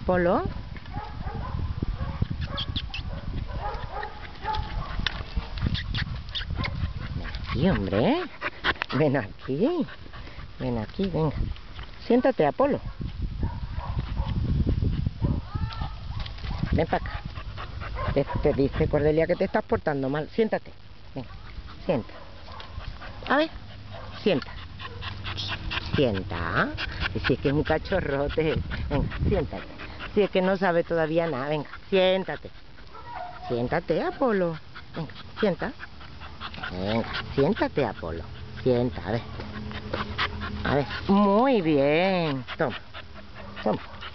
Apolo. Sí, hombre. Ven aquí. Ven aquí, venga. Siéntate, Apolo. Ven para acá. Te dice Cordelia que te estás portando mal. Siéntate. Venga, sienta. A ver, sienta. Sienta. Si es que es un cachorrote. Venga, siéntate. Si es que no sabe todavía nada. Venga, siéntate. Siéntate, Apolo. Venga, sienta. Venga, siéntate, Apolo. Sienta, a ver. A ver, muy bien. Toma, toma.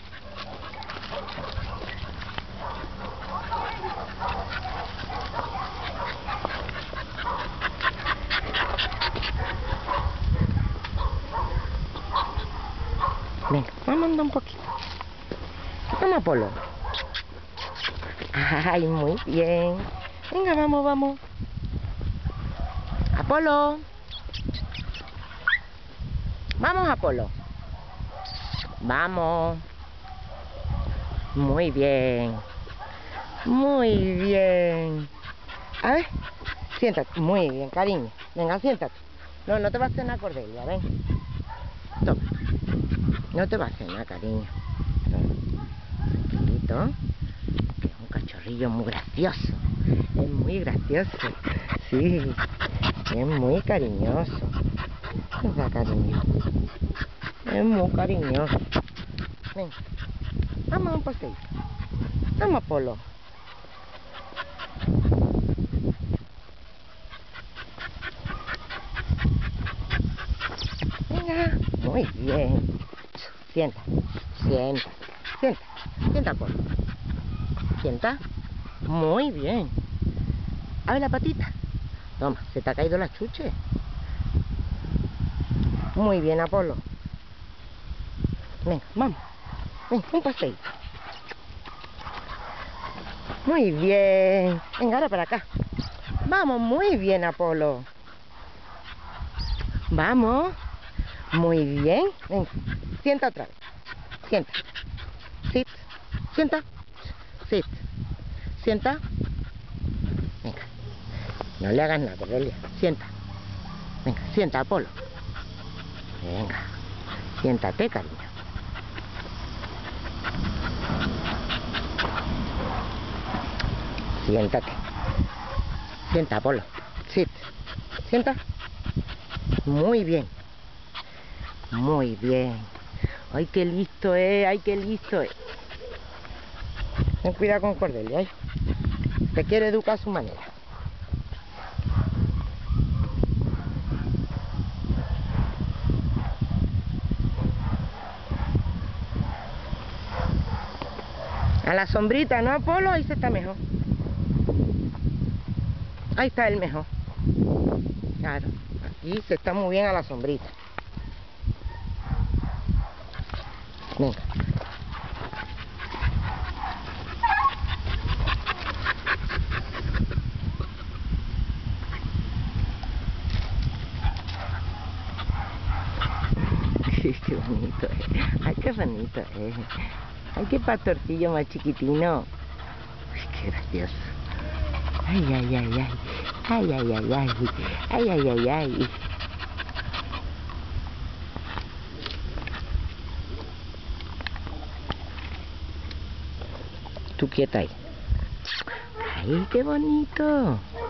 Venga, vamos a andar un poquito. Toma, Apolo. Ay, muy bien. Venga, vamos, vamos. Apolo. Vamos, Apolo. Vamos. Muy bien. Muy bien. A ver, siéntate. Muy bien, cariño. Venga, siéntate. No, no te va a hacer nada, Cordelia, ven. Toma. No te va a hacer nada, cariño. Tranquilito. Que es un cachorrillo muy gracioso. Es muy gracioso. Sí. Es muy cariñoso. Venga, cariño. Es muy cariñoso. Venga. Vamos a un paseo. Vamos, Apolo. Venga. Muy bien. Sienta. Sienta. Sienta. Sienta, Apolo. Sienta. Muy bien. Abre la patita. Toma, se te ha caído la chuche. Muy bien, Apolo. Venga, vamos. Venga, un paseo. Muy bien. Venga, ahora para acá. Vamos, muy bien, Apolo. Vamos. Muy bien. Venga, sienta otra vez. Sienta. Sit. Sienta. Sit. Sienta. Venga. No le hagas nada, Cordelia. Sienta. Venga, sienta, Apolo. Venga. Siéntate, cariño. Siéntate. Sienta, Apolo. Sit. Sienta. Muy bien. Muy bien. Ay, qué listo es. Ay, qué listo es. Ten cuidado con Cordelia, ¿eh? Te quiere educar a su manera. A la sombrita, ¿no, Apolo? Ahí se está mejor. Ahí está el mejor. Claro, aquí se está muy bien a la sombrita. Venga. Qué bonito es. Ay, qué bonito es. Ay, qué pastorcillo más chiquitino. Uy, qué gracioso. Ay, ay, ay, ay. Ay, ay, ay, ay. Ay, ay, ay, ay. Tú quieta ahí. Ay, qué bonito.